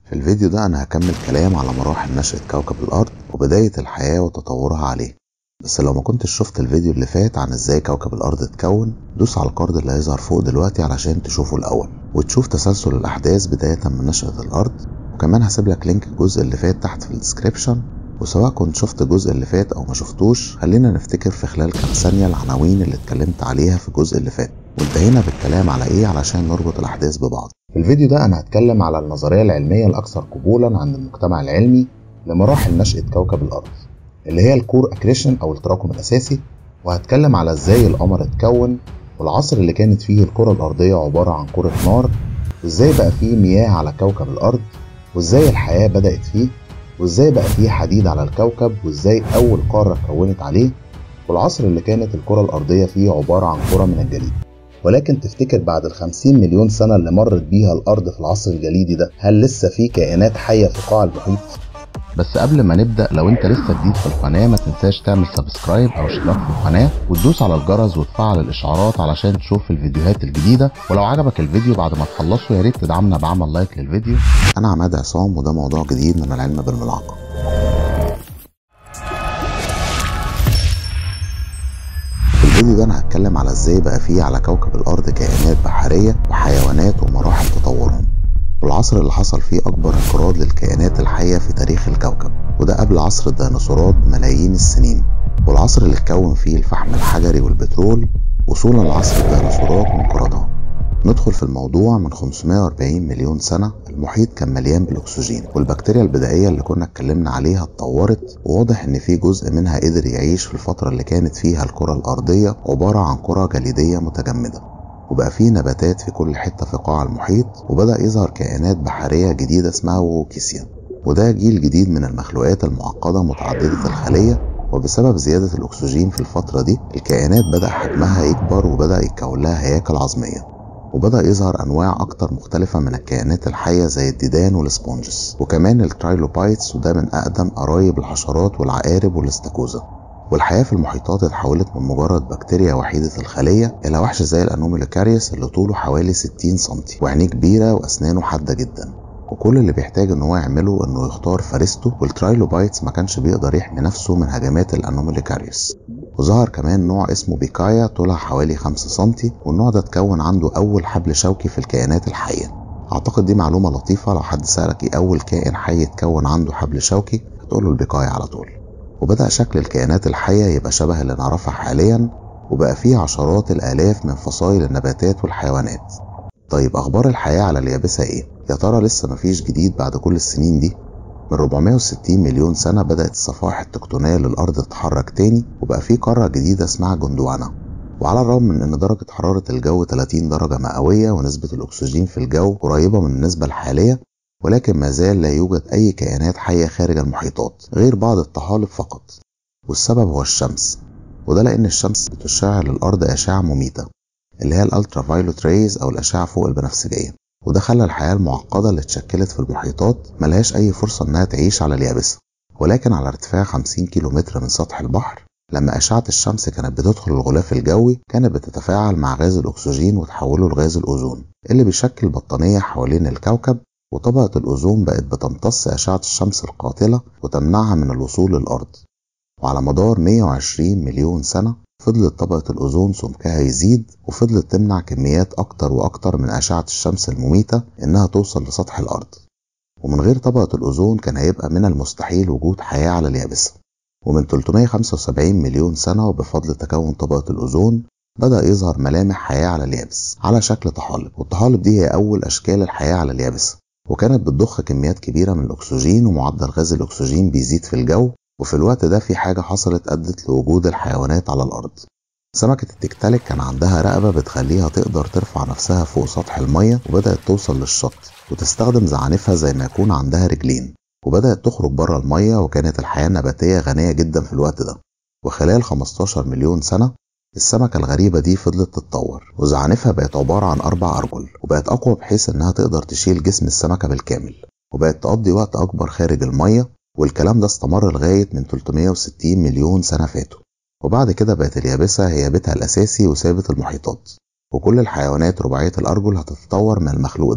في الفيديو ده أنا هكمل كلام على مراحل نشأة كوكب الأرض وبداية الحياة وتطورها عليه. بس لو ما كنتش شفت الفيديو اللي فات عن ازاي كوكب الأرض اتكون، دوس على الكارد اللي هيظهر فوق دلوقتي علشان تشوفه الأول وتشوف تسلسل الأحداث بداية من نشأة الأرض. وكمان هسيب لك لينك الجزء اللي فات تحت في الديسكريبشن، وسواء كنت شفت الجزء اللي فات أو ما شفتوش خلينا نفتكر في خلال كام ثانية العناوين اللي اتكلمت عليها في الجزء اللي فات وانتهينا بالكلام على ايه علشان نربط الأحداث ببعض. في الفيديو ده أنا هتكلم على النظرية العلمية الأكثر قبولا عند المجتمع العلمي لمراحل نشأة كوكب الأرض، اللي هي الكور أكريشن أو التراكم الأساسي، وهتكلم على ازاي القمر اتكون والعصر اللي كانت فيه الكرة الأرضية عبارة عن كرة نار، وازاي بقى فيه مياه على كوكب الأرض، وازاي الحياة بدأت فيه، وازاي بقى فيه حديد على الكوكب، وازاي أول قارة اتكونت عليه، والعصر اللي كانت الكرة الأرضية فيه عبارة عن كرة من الجليد. ولكن تفتكر بعد 50 مليون سنة اللي مرت بيها الأرض في العصر الجليدي ده هل لسه فيه كائنات حية في قاع المحيط؟ بس قبل ما نبدأ، لو انت لسه جديد في القناة ما تنساش تعمل سبسكرايب او اشتراك في القناة وتدوس على الجرس وتفعل الاشعارات علشان تشوف الفيديوهات الجديدة. ولو عجبك الفيديو بعد ما تخلصه يا ريت تدعمنا بعمل لايك للفيديو. انا عماد عصام وده موضوع جديد من العلم بالملعقة. في الفيديو ده انا هتكلم على ازاي بقى فيه على كوكب الارض كائنات بحرية وحيوانات ومراحل تطورهم، والعصر اللي حصل فيه أكبر انقراض للكائنات الحية في تاريخ الكوكب، وده قبل عصر الديناصورات بملايين السنين، والعصر اللي اتكون فيه الفحم الحجري والبترول وصولا لعصر الديناصورات وانقراضها. ندخل في الموضوع من 540 مليون سنة المحيط كان مليان بالأكسجين، والبكتيريا البدائية اللي كنا اتكلمنا عليها اتطورت، وواضح ان في جزء منها قدر يعيش في الفترة اللي كانت فيها الكرة الأرضية عبارة عن كرة جليدية متجمدة، وبقى فيه نباتات في كل حتة في قاع المحيط، وبدأ يظهر كائنات بحرية جديدة اسمها ووكيسيا، وده جيل جديد من المخلوقات المعقدة متعددة الخلية. وبسبب زيادة الأكسجين في الفترة دي الكائنات بدأ حجمها يكبر وبدأ يتكون لها هياكل عظمية، وبدأ يظهر أنواع أكتر مختلفة من الكائنات الحية زي الديدان والسبونجز وكمان الترايلوبايتس، وده من أقدم قرايب الحشرات والعقارب والاستاكوزا. والحياة في المحيطات اتحولت من مجرد بكتيريا وحيدة الخلية إلى وحش زي الأنوميلوكاريوس اللي طوله حوالي 60 سنتي وعينيه كبيرة وأسنانه حادة جدا، وكل اللي بيحتاج ان هو يعمله انه يختار فريسته. والترايلوبايتس ما كانش بيقدر يحمي نفسه من هجمات الأنوميلوكاريوس. وظهر كمان نوع اسمه بيكايا طولها حوالي 5 سنتي، والنوع ده اتكون عنده أول حبل شوكي في الكائنات الحية. أعتقد دي معلومة لطيفة، لو حد سألك ايه أول كائن حي اتكون عنده حبل شوكي هتقوله البيكايا على طول. وبدأ شكل الكائنات الحية يبقى شبه اللي نعرفها حاليا، وبقى فيه عشرات الآلاف من فصائل النباتات والحيوانات. طيب أخبار الحياة على اليابسة ايه؟ يا ترى لسه مفيش جديد بعد كل السنين دي؟ من 460 مليون سنة بدأت الصفائح التكتونية للأرض تتحرك تاني، وبقى في قارة جديدة اسمها جوندوانا. وعلى الرغم من ان درجة حرارة الجو 30 درجة مئوية ونسبة الأكسجين في الجو قريبة من النسبة الحالية، ولكن ما زال لا يوجد أي كائنات حية خارج المحيطات غير بعض الطحالب فقط. والسبب هو الشمس، وده لأن الشمس بتشع للأرض أشعة مميتة اللي هي الالترا فايلوت ريز او الاشعه فوق البنفسجيه، وده خلى الحياه المعقده اللي اتشكلت في المحيطات ملهاش اي فرصه انها تعيش على اليابسه. ولكن على ارتفاع 50 كيلومتر من سطح البحر، لما اشعه الشمس كانت بتدخل الغلاف الجوي كانت بتتفاعل مع غاز الاكسجين وتحوله لغاز الاوزون اللي بيشكل بطانيه حوالين الكوكب، وطبقه الاوزون بقت بتمتص اشعه الشمس القاتله وتمنعها من الوصول للارض. وعلى مدار 120 مليون سنه فضلت طبقة الأوزون سمكها يزيد، وفضلت تمنع كميات أكتر وأكتر من أشعة الشمس المميتة إنها توصل لسطح الأرض. ومن غير طبقة الأوزون كان هيبقى من المستحيل وجود حياة على اليابسة. ومن 375 مليون سنة وبفضل تكون طبقة الأوزون بدأ يظهر ملامح حياة على اليابس على شكل طحالب، والطحالب دي هي أول أشكال الحياة على اليابسة، وكانت بتضخ كميات كبيرة من الأكسجين، ومعدل غاز الأكسجين بيزيد في الجو. وفي الوقت ده في حاجة حصلت أدت لوجود الحيوانات على الأرض. سمكة التكتالك كان عندها رقبة بتخليها تقدر ترفع نفسها فوق سطح المية، وبدأت توصل للشط وتستخدم زعانفها زي ما يكون عندها رجلين، وبدأت تخرج بره المية. وكانت الحياة النباتية غنية جدا في الوقت ده. وخلال 15 مليون سنة السمكة الغريبة دي فضلت تتطور، وزعانفها بقت عبارة عن 4 أرجل، وبقت أقوى بحيث إنها تقدر تشيل جسم السمكة بالكامل، وبقت تقضي وقت أكبر خارج المية. والكلام ده استمر لغاية من 360 مليون سنة فاتوا. وبعد كده بقت اليابسة هي بيتها الأساسي وسابت المحيطات، وكل الحيوانات رباعية الأرجل هتتطور من المخلوق ده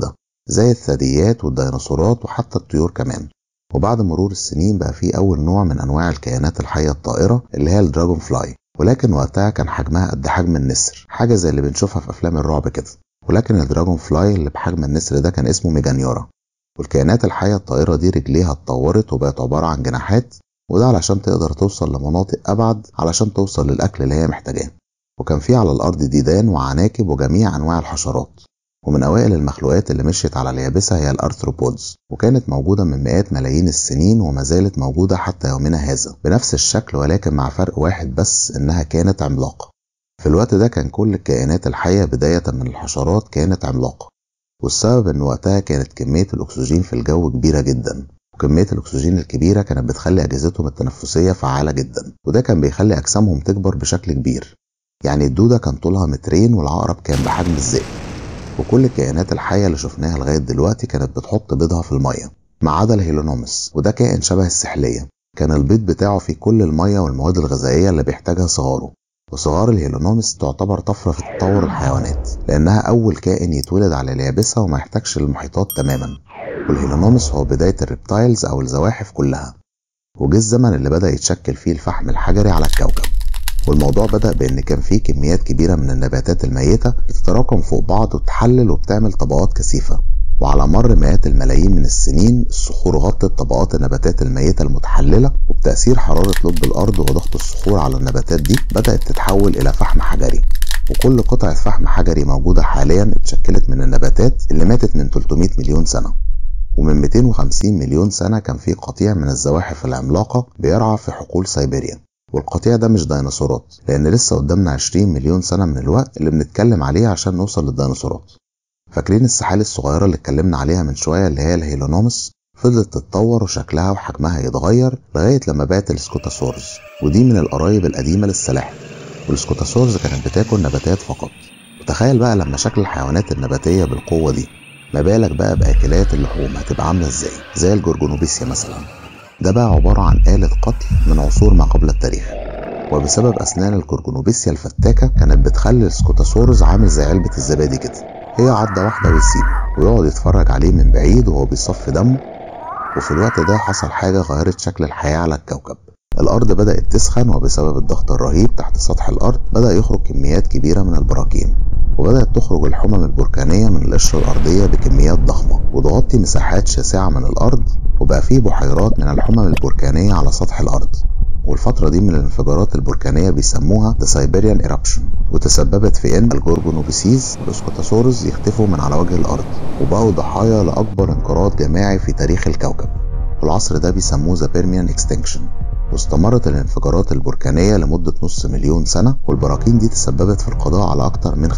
زي الثدييات والديناصورات وحتى الطيور كمان. وبعد مرور السنين بقى في أول نوع من أنواع الكائنات الحية الطائرة اللي هي الدراجون فلاي، ولكن وقتها كان حجمها قد حجم النسر، حاجة زي اللي بنشوفها في أفلام الرعب كده. ولكن الدراجون فلاي اللي بحجم النسر ده كان اسمه ميجانيورا. والكائنات الحية الطائرة دي رجليها اتطورت وبقت عبارة عن جناحات، وده علشان تقدر توصل لمناطق أبعد علشان توصل للأكل اللي هي محتاجاه. وكان في على الأرض ديدان وعناكب وجميع أنواع الحشرات. ومن أوائل المخلوقات اللي مشيت على اليابسة هي الأرثروبودز، وكانت موجودة من مئات ملايين السنين وما زالت موجودة حتى يومنا هذا بنفس الشكل، ولكن مع فرق واحد بس، إنها كانت عملاقة. في الوقت ده كان كل الكائنات الحية بداية من الحشرات كانت عملاقة، والسبب إن وقتها كانت كمية الأكسجين في الجو كبيرة جدا، وكمية الأكسجين الكبيرة كانت بتخلي أجهزتهم التنفسية فعالة جدا، وده كان بيخلي أجسامهم تكبر بشكل كبير. يعني الدودة كان طولها 2 متر والعقرب كان بحجم الذئب. وكل الكائنات الحية اللي شفناها لغاية دلوقتي كانت بتحط بيضها في المية، ما عدا الهيلونومس، وده كائن شبه السحلية. كان البيض بتاعه فيه كل المية والمواد الغذائية اللي بيحتاجها صغاره. وصغار الهيلونومس تعتبر طفرة في تطور الحيوانات، لأنها أول كائن يتولد على اليابسة وما يحتاجش للمحيطات تماما. والهيلونومس هو بداية الريبتايلز أو الزواحف كلها. وجه الزمن اللي بدأ يتشكل فيه الفحم الحجري على الكوكب. والموضوع بدأ بأن كان فيه كميات كبيرة من النباتات الميتة بتتراكم فوق بعض وتحلل وبتعمل طبقات كثيفة. وعلى مر مئات الملايين من السنين الصخور غطت طبقات النباتات الميتة المتحللة، وبتأثير حرارة لب الأرض وضغط الصخور على النباتات دي بدأت تتحول إلى فحم حجري. وكل قطعة فحم حجري موجودة حاليا اتشكلت من النباتات اللي ماتت من 300 مليون سنة. ومن 250 مليون سنة كان في قطيع من الزواحف العملاقة بيرعى في حقول سيبيريا. والقطيع ده مش ديناصورات، لأن لسه قدامنا 20 مليون سنة من الوقت اللي بنتكلم عليه عشان نوصل للديناصورات. فاكرين السحالي الصغيرة اللي اتكلمنا عليها من شوية اللي هي الهيلونومس؟ فضلت تتطور وشكلها وحجمها يتغير لغاية لما بقت السكوتاسورز، ودي من القرايب القديمة للسلاحف. والسكوتاسورز كانت بتاكل نباتات فقط. وتخيل بقى لما شكل الحيوانات النباتية بالقوة دي، ما بالك بقى بأكلات اللحوم هتبقى عاملة ازاي؟ زي الجورجونوبيسيا مثلا. ده بقى عبارة عن آلة قتل من عصور ما قبل التاريخ. وبسبب أسنان الجورجونوبيسيا الفتاكة كانت بتخلي السكوتاسورز عامل زي علبة الزبادي كده، هي عضة واحدة ويسيبه ويقعد يتفرج عليه من بعيد وهو بيصفي دمه. وفي الوقت ده حصل حاجة غيرت شكل الحياة على الكوكب. الأرض بدأت تسخن، وبسبب الضغط الرهيب تحت سطح الأرض بدأ يخرج كميات كبيرة من البراكين، وبدأت تخرج الحمم البركانية من القشرة الأرضية بكميات ضخمة وتغطي مساحات شاسعة من الأرض، وبقى فيه بحيرات من الحمم البركانية على سطح الأرض. والفترة دي من الانفجارات البركانية بيسموها The Siberian Eruption، وتسببت في ان الجورجونوبيسيز والسكوتاسورز يختفوا من على وجه الأرض، وبقوا ضحايا لأكبر انقراض جماعي في تاريخ الكوكب. والعصر ده بيسموه The Permian Extinction. واستمرت الانفجارات البركانية لمدة نص مليون سنة، والبراكين دي تسببت في القضاء على أكتر من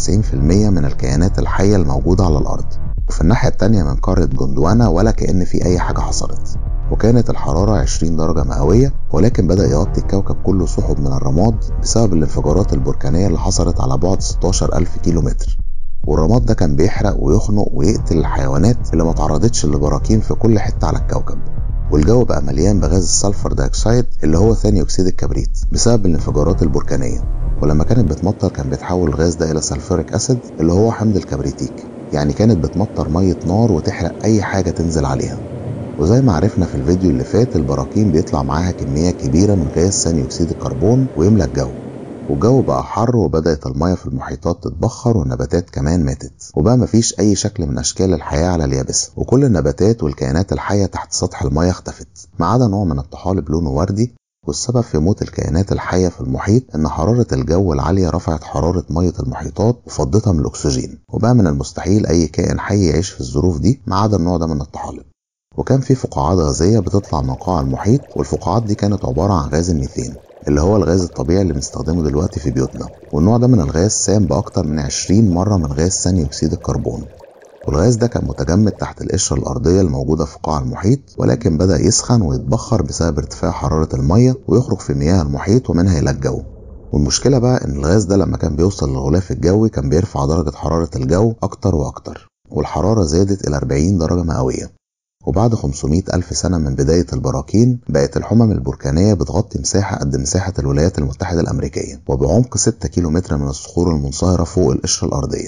95% من الكائنات الحية الموجودة على الأرض. وفي الناحية التانية من قارة جوندوانا ولا كأن في أي حاجة حصلت. وكانت الحرارة 20 درجة مئوية، ولكن بدأ يغطي الكوكب كله سحب من الرماد بسبب الانفجارات البركانية اللي حصلت على بعد 16,000 كيلومتر. والرماد ده كان بيحرق ويخنق ويقتل الحيوانات اللي ما تعرضتش لبراكين في كل حتة على الكوكب. والجو بقى مليان بغاز السلفر دايوكسيد اللي هو ثاني أكسيد الكبريت بسبب الانفجارات البركانية. ولما كانت بتمطر كان بيتحول الغاز ده إلى سلفوريك أسيد اللي هو حمض الكبريتيك. يعني كانت بتمطر مية نار وتحرق أي حاجة تنزل عليها. وزي ما عرفنا في الفيديو اللي فات، البراكين بيطلع معاها كمية كبيرة من غاز ثاني أكسيد الكربون ويملى الجو. والجو بقى حر، وبدأت المياه في المحيطات تتبخر، والنباتات كمان ماتت، وبقى مفيش أي شكل من أشكال الحياة على اليابسة. وكل النباتات والكائنات الحية تحت سطح المياه اختفت، ما عدا نوع من الطحالب لونه وردي. والسبب في موت الكائنات الحية في المحيط إن حرارة الجو العالية رفعت حرارة مية المحيطات وفضتها من الأكسجين، وبقى من المستحيل أي كائن حي يعيش في الظروف دي ما عدا النوع ده من الطحالب. وكان في فقاعات غازية بتطلع من قاع المحيط، والفقاعات دي كانت عبارة عن غاز الميثين اللي هو الغاز الطبيعي اللي بنستخدمه دلوقتي في بيوتنا. والنوع ده من الغاز سام بأكتر من 20 مرة من غاز ثاني أكسيد الكربون. والغاز ده كان متجمد تحت القشرة الأرضية الموجودة في قاع المحيط، ولكن بدأ يسخن ويتبخر بسبب ارتفاع حرارة المية ويخرج في مياه المحيط ومنها إلى الجو. والمشكلة بقى إن الغاز ده لما كان بيوصل للغلاف الجوي كان بيرفع درجة حرارة الجو أكتر وأكتر، والحرارة زادت إلى 40 درجة مئوية. وبعد 500 ألف سنة من بداية البراكين بقت الحمم البركانية بتغطي مساحة قد مساحة الولايات المتحدة الأمريكية، وبعمق 6 كيلومتر من الصخور المنصهرة فوق القشرة الأرضية.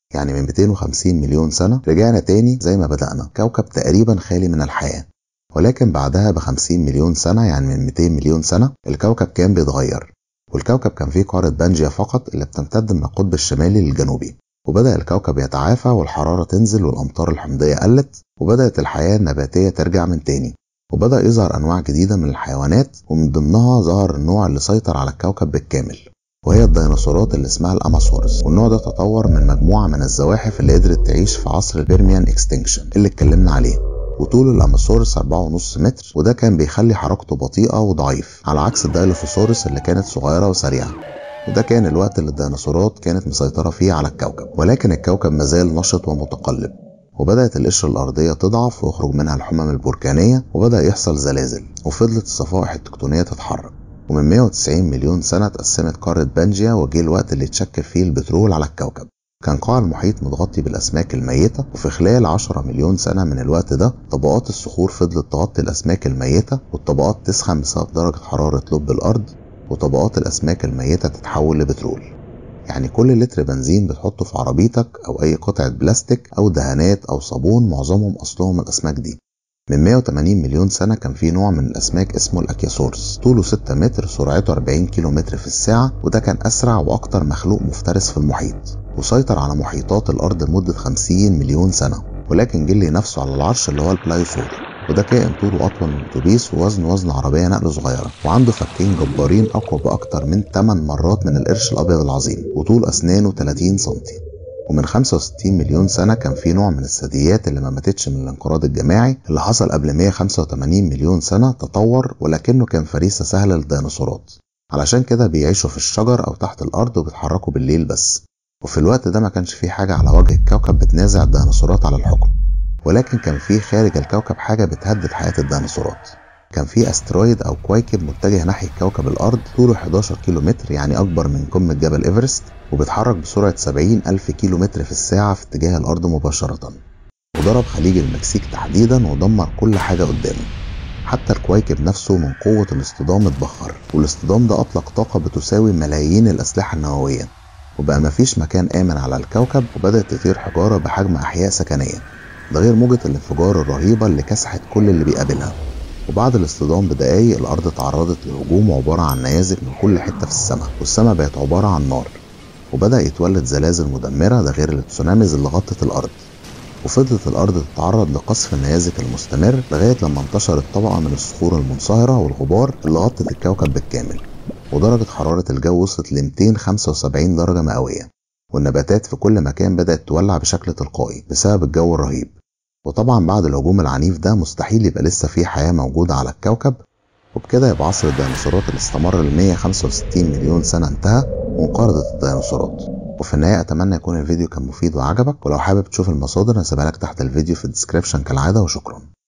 يعني من 250 مليون سنة رجعنا تاني زي ما بدأنا، كوكب تقريبا خالي من الحياة. ولكن بعدها ب50 مليون سنة، يعني من 200 مليون سنة، الكوكب كان بيتغير، والكوكب كان فيه قارة بانجيا فقط اللي بتمتد من القطب الشمالي للجنوبي. وبدأ الكوكب يتعافى والحرارة تنزل والأمطار الحمضية قلت، وبدأت الحياة النباتية ترجع من تاني، وبدأ يظهر أنواع جديدة من الحيوانات، ومن ضمنها ظهر النوع اللي سيطر على الكوكب بالكامل، وهي الديناصورات اللي اسمها الأماسورس. والنوع ده تطور من مجموعة من الزواحف اللي قدرت تعيش في عصر البيرميان اكستنكشن اللي اتكلمنا عليه. وطول الأماسورس 4.5 متر، وده كان بيخلي حركته بطيئة وضعيف، على عكس الدايلوفوسورس اللي كانت صغيرة وسريعة. وده كان الوقت اللي الديناصورات كانت مسيطرة فيه على الكوكب، ولكن الكوكب مازال نشط ومتقلب، وبدأت القشرة الأرضية تضعف ويخرج منها الحمم البركانية، وبدأ يحصل زلازل، وفضلت الصفائح التكتونية تتحرك. ومن 190 مليون سنة اتقسمت قارة بانجيا، وجه الوقت اللي اتشكل فيه البترول على الكوكب. كان قاع المحيط متغطي بالأسماك الميتة، وفي خلال 10 مليون سنة من الوقت ده طبقات الصخور فضلت تغطي الأسماك الميتة، والطبقات تسخن بسبب درجة حرارة لب الأرض، وطبقات الأسماك الميتة تتحول لبترول. يعني كل لتر بنزين بتحطه في عربيتك أو أي قطعة بلاستيك أو دهانات أو صابون معظمهم أصلهم الأسماك دي. من 180 مليون سنة كان في نوع من الأسماك اسمه الأكياسورس، طوله 6 متر، سرعته 40 كيلو متر في الساعة، وده كان أسرع وأكتر مخلوق مفترس في المحيط، وسيطر على محيطات الأرض لمدة 50 مليون سنة. ولكن جه اللي نفسه على العرش اللي هو البلايوسور، وده كائن طوله أطول من الأتوبيس ووزن عربية نقل صغيرة، وعنده فكين جبارين أقوى بأكتر من 8 مرات من القرش الأبيض العظيم، وطول أسنانه 30 سنتي. ومن 65 مليون سنة كان في نوع من الثدييات اللي ما ماتتش من الانقراض الجماعي اللي حصل قبل 185 مليون سنة، تطور ولكنه كان فريسة سهلة للديناصورات، علشان كده بيعيشوا في الشجر أو تحت الأرض وبيتحركوا بالليل بس. وفي الوقت ده ما كانش في حاجة على وجه الكوكب بتنازع الديناصورات على الحكم، ولكن كان في خارج الكوكب حاجة بتهدد حياة الديناصورات. كان في استرويد أو كويكب متجه ناحية كوكب الأرض، طوله 11 كيلو متر، يعني أكبر من قمة جبل إيفرست، وبيتحرك بسرعة 70 ألف كيلو متر في الساعة في اتجاه الأرض مباشرة، وضرب خليج المكسيك تحديدا ودمر كل حاجة قدامه. حتى الكويكب نفسه من قوة الاصطدام اتبخر، والاصطدام ده أطلق طاقة بتساوي ملايين الأسلحة النووية، وبقى مفيش مكان آمن على الكوكب، وبدأت تطير حجارة بحجم أحياء سكنية، ده غير موجة الانفجار الرهيبة اللي كسحت كل اللي بيقابلها. وبعد الاصطدام بدقايق الأرض تعرضت لهجوم عبارة عن نيازك من كل حتة في السماء، والسماء بقت عبارة عن نار، وبدأ يتولد زلازل مدمرة، ده غير التسوناميز اللي غطت الأرض. وفضلت الأرض تتعرض لقصف النيازك المستمر لغاية لما انتشرت طبقة من الصخور المنصهرة والغبار اللي غطت الكوكب بالكامل، ودرجة حرارة الجو وصلت ل 275 درجة مئوية، والنباتات في كل مكان بدأت تولع بشكل تلقائي بسبب الجو الرهيب. وطبعا بعد الهجوم العنيف ده مستحيل يبقى لسه في حياة موجودة على الكوكب، وبكده يبقى عصر الديناصورات اللي استمر ل 165 مليون سنة انتهى وانقرضت الديناصورات. وفي النهاية أتمنى يكون الفيديو كان مفيد وعجبك، ولو حابب تشوف المصادر هسيبها لك تحت الفيديو في الديسكريبشن كالعادة، وشكرا.